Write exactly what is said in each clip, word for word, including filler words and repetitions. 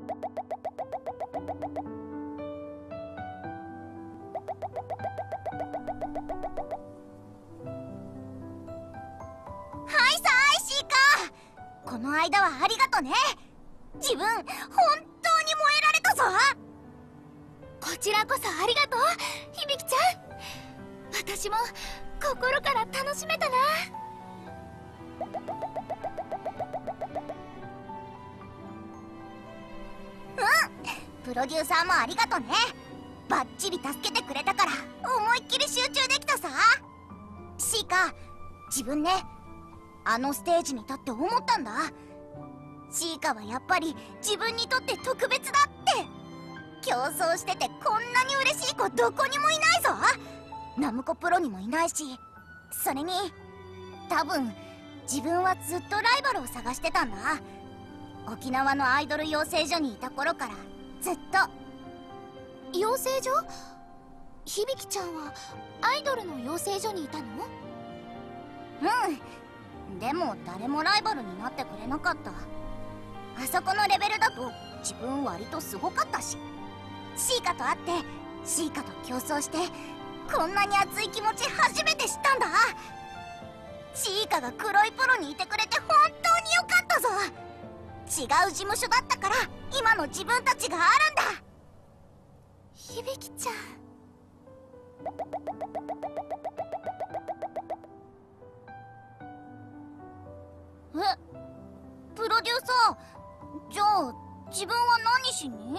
はいさーい、シーカー。この間はありがとね。自分本当に燃えられたぞ。 こちらこそありがとう、響ちゃん。私も心から楽しめたな。 うん、プロデューサーもありがとね。バッチリ助けてくれたから思いっきり集中できたさ。シーカ、自分ね、あのステージに立って思ったんだ。シーカはやっぱり自分にとって特別だって。競争しててこんなに嬉しい子どこにもいないぞ。ナムコプロにもいないし、それに多分自分はずっとライバルを探してたんだ。沖縄のアイドル養成所にいた頃からずっと。 養成所？響ちゃんはアイドルの養成所にいたの？ うん、でも誰もライバルになってくれなかった。あそこのレベルだと自分割とすごかったし、シーカと会ってシーカと競争してこんなに熱い気持ち初めて知ったんだ。シーカが黒いプロにいてくれて本当によかったぞ。違う事務所だったから今の自分たちがあるんだ。 響ちゃん。 え、プロデューサー、じゃあ自分は何しに？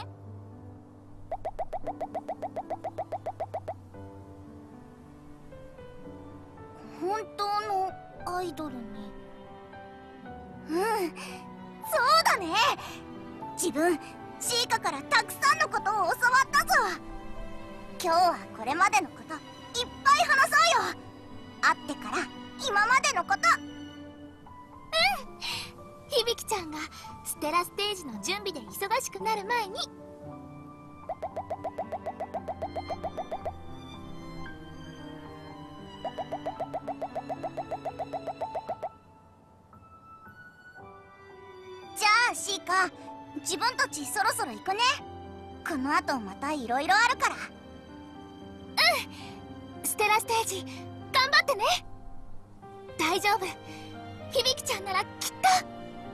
本当のアイドルに。うん、そうだね。自分シーカからたくさんのことを教わったぞ。今日はこれまでのこといっぱい話そうよ。会ってから今までのこと。 うん、響ちゃんがステラステージの準備で忙しくなる前に。 じゃあシーカ、自分たちそろそろ行くね。この後またいろいろあるから。 うん、ステラステージ頑張ってね。大丈夫、響ちゃんならきっと。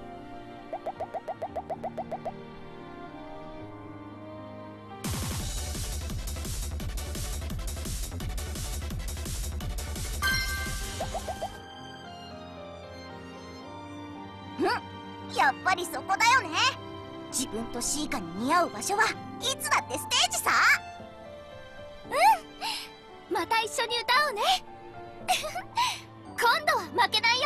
うん、やっぱりそこだよね。自分とシーカに似合う場所はいつだってステージさ。 うん、また一緒に歌おうね。今度は負けないよ。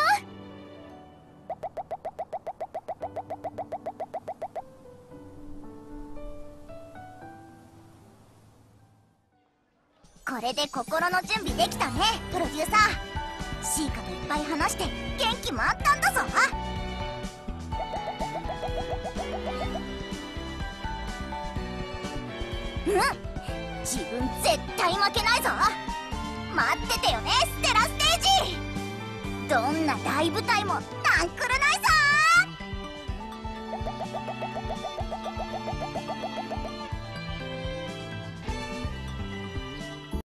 これで心の準備できたね、プロデューサー。シーカといっぱい話して元気もあったんだぞ。うん、自分絶対負けないぞ。待っててよね、ステラステージ。どんな大舞台もなんくるない